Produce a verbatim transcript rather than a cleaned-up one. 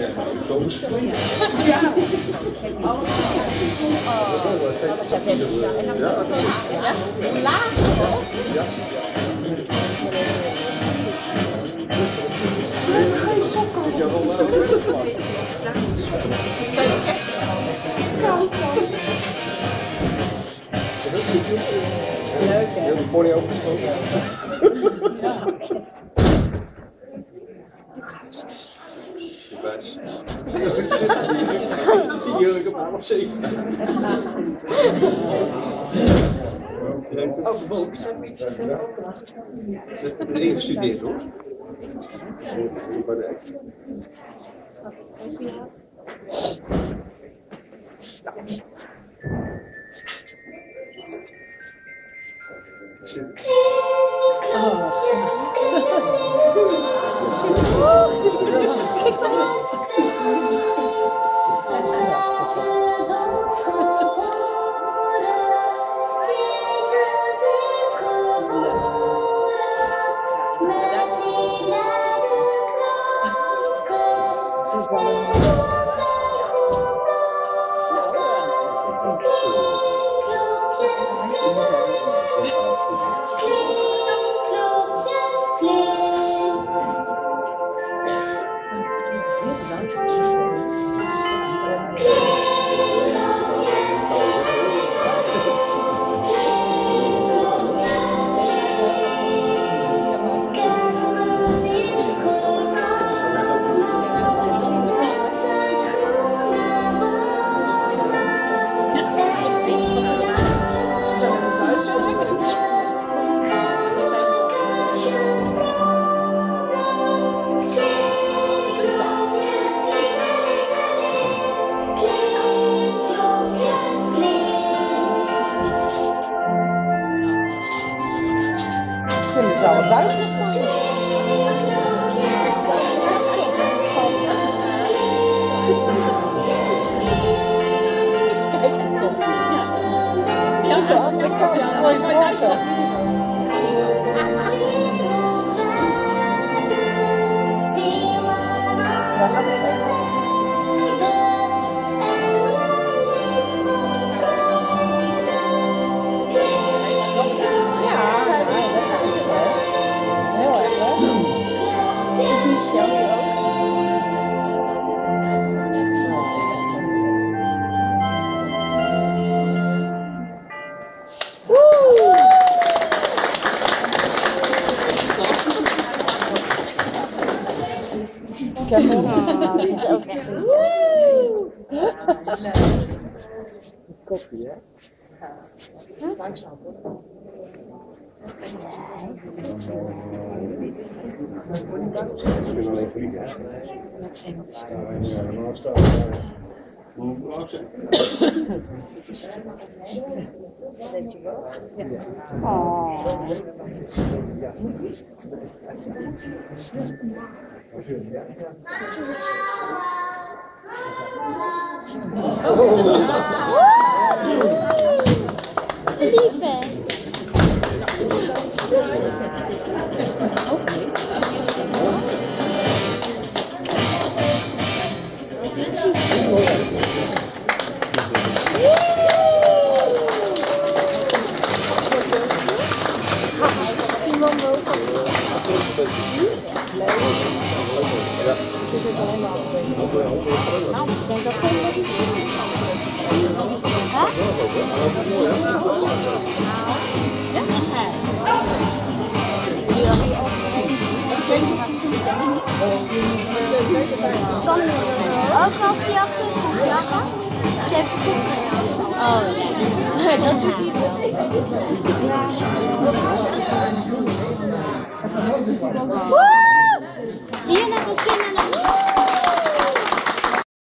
Ze hebben geen sokken. Zijn ook echt koud dan. Leuk hè? Heel de pony opgeschoten. Ja. Video ik op aan op zeven. Oh, boven zijn we iets opgebracht. Dat is ingestudeerd hoor. Bij de Het zou wel duizelig zijn. Ja, aan de andere kant voor je brokken. Ik heb hem. Oh, die is ook echt een Koffie, hè? Ze kunnen alleen vliegen, hè? Ja, normaal staan. Hoe belangrijk zijn? Oh. Lieve. Nou, ik denk dat Tom nog iets anders had. Hè? Kan je ook als hij achter de koek jagen? Ze heeft de koek gejaagd. Oh nee, dat doet hij wel. Woe! Hier net op zin